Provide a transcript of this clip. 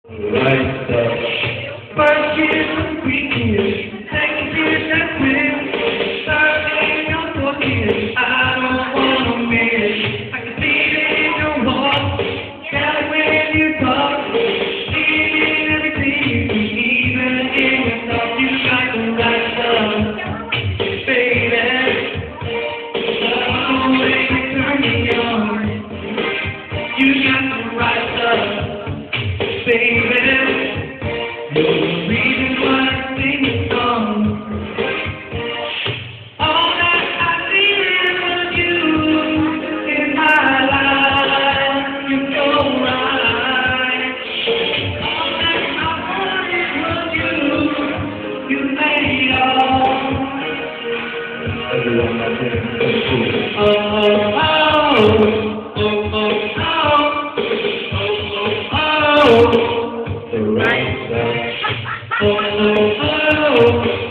Right stuff. First kiss, sweet kiss. Second kiss, that's it. Third kiss, your fourth kiss. I don't wanna miss. I can see it in your heart. Tell it when you talk. See it in everything you do. Even in your thoughts, you got the right stuff, baby. The way you turn me on. You got the right stuff, baby. You're the reason why I sing this song. All that I need was you in my life. You're so right. All that I wanted was you. You made it all. Everyone out there, so cool. Oh, oh, oh, oh, oh, oh, oh, oh. The right stuff. Oh, oh, oh.